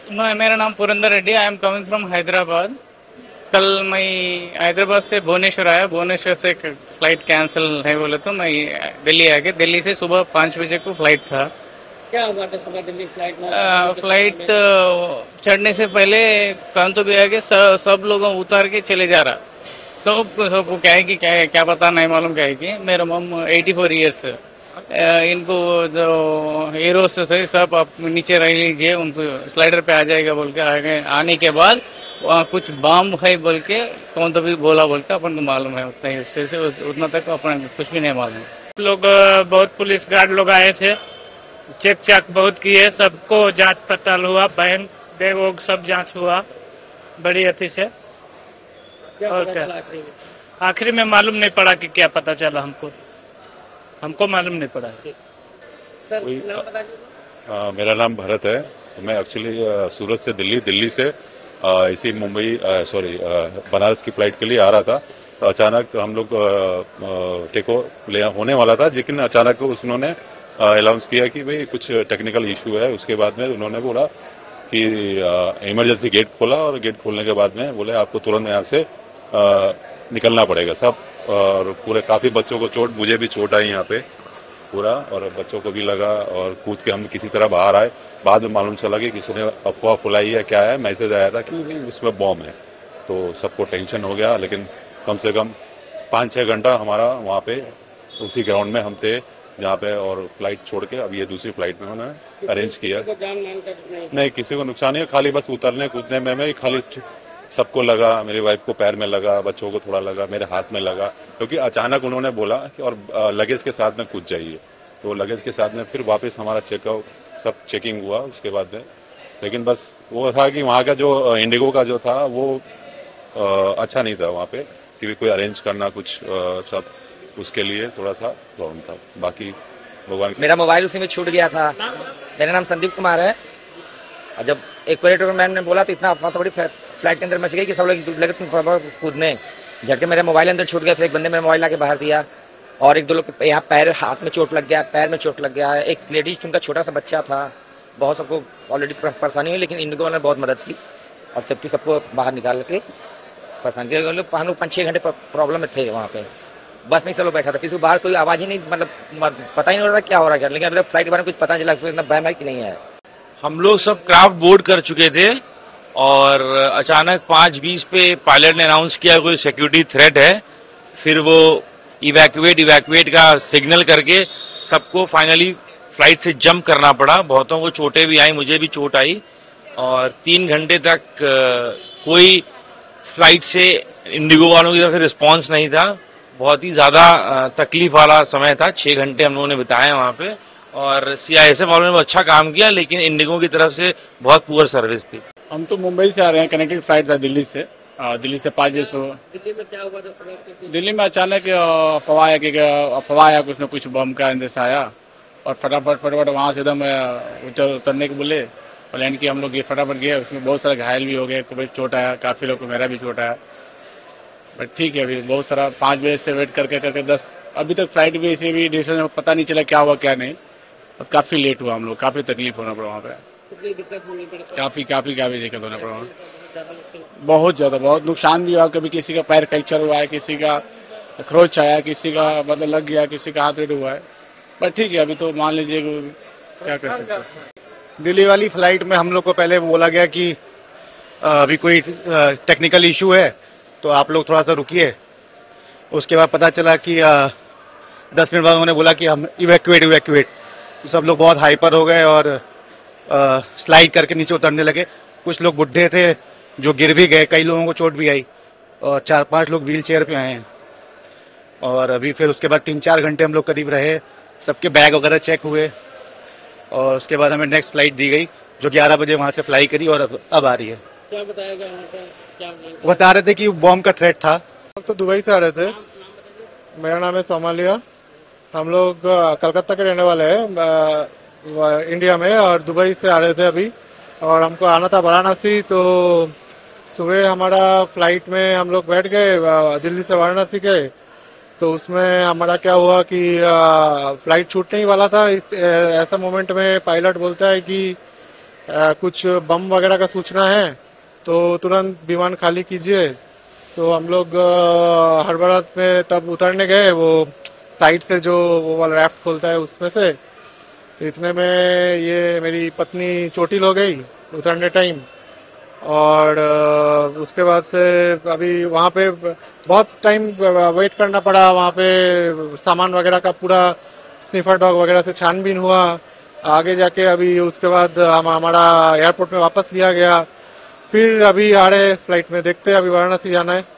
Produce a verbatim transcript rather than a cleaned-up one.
मैं मेरा नाम Purandar Reddy, I am coming from Hyderabad. कल मैं हैदराबाद से भुवनेश्वर आया, भुवनेश्वर से एक फ्लाइट कैंसिल है बोले तो मैं दिल्ली आ गया। दिल्ली से सुबह पाँच बजे को फ्लाइट था। क्या हुआ था सुबह दिल्ली फ्लाइट में? आ, फ्लाइट चढ़ने से पहले कौन तो भी आगे सब, सब लोग उतार के चले जा रहा। सब सबको क्या है कि क्या है, क्या पता नहीं मालूम क्या है कि मेरा मम एटी फोर ईयर्स, इनको जो हीरो से सब आप नीचे रह लीजिए, उनको स्लाइडर पे आ जाएगा बोल के आगे आने के बाद वहाँ कुछ बम है बोल के कौन तो भी बोला बोल के अपन को मालूम है। उतना ही उससे से उतना तक अपन कुछ भी नहीं मालूम। लोग बहुत पुलिस गार्ड लोग आए थे, चेक चेक बहुत किए, सबको जांच पड़ताल हुआ, बैंक बैग वोग सब जांच हुआ बड़ी अति से। और क्या आखिरी में मालूम नहीं पड़ा कि क्या पता चला, हमको हमको मालूम नहीं पड़ा। सर नाम बता दीजिए। मेरा नाम भरत है। मैं एक्चुअली सूरत से दिल्ली दिल्ली से आ, इसी मुंबई सॉरी बनारस की फ्लाइट के लिए आ रहा था। तो अचानक हम लोग टेक ले होने वाला था, लेकिन अचानक उन्होंने अनाउंस किया कि भाई कुछ टेक्निकल इशू है। उसके बाद में उन्होंने बोला कि इमरजेंसी गेट खोला, और गेट खोलने के बाद में बोले आपको तुरंत यहाँ से आ, निकलना पड़ेगा सब। और पूरे काफी बच्चों को चोट, मुझे भी चोट आई यहाँ पे पूरा, और बच्चों को भी लगा, और कूद के हम किसी तरह बाहर आए। बाद में मालूम चला कि किसी ने अफवाह फैलाई है, क्या है, मैसेज आया था कि उसमें बॉम्ब है। तो सबको टेंशन हो गया, लेकिन कम से कम पाँच छः घंटा हमारा वहाँ पे उसी ग्राउंड में हम थे जहाँ पे, और फ्लाइट छोड़ के अब ये दूसरी फ्लाइट में उन्होंने अरेंज किया। नहीं, किसी को नुकसान नहीं है, खाली बस उतरने कूदने में मैं खाली सबको लगा, मेरी वाइफ को पैर में लगा, बच्चों को थोड़ा लगा, मेरे हाथ में लगा, क्योंकि अचानक उन्होंने बोला कि और लगेज के साथ में कूद जाइए। तो लगेज के साथ में फिर वापस हमारा चेकआउट सब चेकिंग हुआ उसके बाद में। लेकिन बस वो था कि वहाँ का जो इंडिगो का जो था वो अच्छा नहीं था वहाँ पे, कि कोई अरेंज करना कुछ सब, उसके लिए थोड़ा सा प्रॉब्लम था। बाकी भगवान, मेरा मोबाइल उसी में छूट गया था। मेरा नाम संदीप कुमार है। और जब इक्वेटर मैन ने बोला तो इतना अफवाह तो बड़ी फ्लाइट के अंदर मच गई कि सब लोग लगे कूदने, झटके मेरे मोबाइल अंदर छूट गया। फिर एक बंदे मेरा मोबाइल लाके बाहर दिया, और एक दो लोग यहाँ पैर हाथ में चोट लग गया, पैर में चोट लग गया। एक लेडीज, उनका छोटा सा बच्चा था, बहुत सबको ऑलरेडी परेशानी हुई, लेकिन इंडिगो ने बहुत मदद की और सेफ्टी सबको बाहर निकाल के परेशान किया। हम लोग पाँच छः घंटे प्रॉब्लम में थे वहाँ पे, बस में सब लोग बैठा था, किसी बाहर कोई आवाज ही नहीं, मतलब पता ही नहीं हो रहा क्या हो रहा है। लेकिन मतलब फ्लाइट के बारे में कुछ पता नहीं चला, इतना बैम है कि नहीं है। हम लोग सब क्राफ्ट बोर्ड कर चुके थे, और अचानक पाँच बीस पे पायलट ने अनाउंस किया कोई सिक्योरिटी थ्रेट है। फिर वो इवैक्यूएट इवैक्यूएट का सिग्नल करके सबको फाइनली फ्लाइट से जंप करना पड़ा। बहुतों को चोटें भी आई, मुझे भी चोट आई, और तीन घंटे तक कोई फ्लाइट से इंडिगो वालों की तरफ से रिस्पॉन्स नहीं था। बहुत ही ज्यादा तकलीफ वाला समय था। छह घंटे हम लोगों ने बिताए वहां पे, और सीआईएसएफ वालों ने अच्छा काम किया, लेकिन इंडिगो की तरफ से बहुत पुअर सर्विस थी। हम तो मुंबई से आ रहे हैं, कनेक्टेड फ्लाइट था दिल्ली से। आ, दिल्ली से पाँच बजे सो दिल्ली में क्या हुआ था? दिल्ली में अचानक अफवाह आया कि अफवाह आया कुछ न कुछ बम का अंदेशा आया, और फटाफट फटाफट वहां से एकदम उतर उतरने के बोले, प्लेन की हम लोग ये फटाफट गए। उसमें बहुत सारे घायल भी हो गए, कुछ चोट आया, काफी लोग को, मेरा भी चोट आया। बट ठीक है, अभी बहुत सारा पाँच बजे से वेट करके करके दस अभी तक फ्लाइट भी ऐसे भी डिसीजन पता नहीं चला क्या हुआ क्या नहीं, और काफी लेट हुआ, हम लोग काफी तकलीफ होना पड़ा वहाँ पे, काफी काफी काफी दिक्कत होना पड़ा, बहुत ज्यादा, बहुत नुकसान भी हुआ। कभी किसी का पैर फ्रैक्चर हुआ है, किसी का खरोच आया, किसी का मतलब लग गया, किसी का हाथ रेड हुआ है। बट ठीक है, अभी तो मान लीजिए क्या कर सकते हैं। दिल्ली वाली फ्लाइट में हम लोग को पहले बोला गया कि अभी कोई टेक्निकल इशू है, तो आप लोग थोड़ा सा रुकिए। उसके बाद पता चला कि आ, दस मिनट बाद उन्होंने बोला कि हम इवैक्यूएट इवैक्यूएट तो सब लोग बहुत हाइपर हो गए और आ, स्लाइड करके नीचे उतरने लगे। कुछ लोग बुढ़े थे जो गिर भी गए, कई लोगों को चोट भी आई, और चार पांच लोग व्हील चेयर पे आए हैं। और अभी फिर उसके बाद तीन चार घंटे हम लोग करीब रहे, सबके बैग वगैरह चेक हुए, और उसके बाद हमें नेक्स्ट फ्लाइट दी गई जो ग्यारह बजे वहां से फ्लाई करी, और अब, अब आ रही है। क्या बताया गया वहाँ पे? क्या बता रहे थे कि बॉम्ब का थ्रेट था। तो दुबई से आ रहे थे। मेरा नाम है सोमालिया। हम लोग कलकत्ता के रहने वाले हैं इंडिया में, और दुबई से आ रहे थे अभी, और हमको आना था वाराणसी। तो सुबह हमारा फ्लाइट में हम लोग बैठ गए, दिल्ली से वाराणसी गए। तो उसमें हमारा क्या हुआ कि फ्लाइट छूटने ही वाला था। इस ऐसा मोमेंट में पायलट बोलता है कि अ, कुछ बम वगैरह का सूचना है तो तुरंत विमान खाली कीजिए। तो हम लोग अ, हड़बड़ाहट में तब उतरने गए, वो साइड से जो वो वाला रैफ्ट खोलता है उसमें से। तो इतने में ये मेरी पत्नी चोटिल हो गई उतरने टाइम, और अ, उसके बाद से अभी वहाँ पे बहुत टाइम वेट करना पड़ा। वहाँ पे सामान वगैरह का पूरा स्निफर डॉग वगैरह से छानबीन हुआ। आगे जाके अभी उसके बाद हम हमारा एयरपोर्ट में वापस लिया गया। फिर अभी आ रहे फ्लाइट में, देखते हैं अभी वाराणसी जाना है।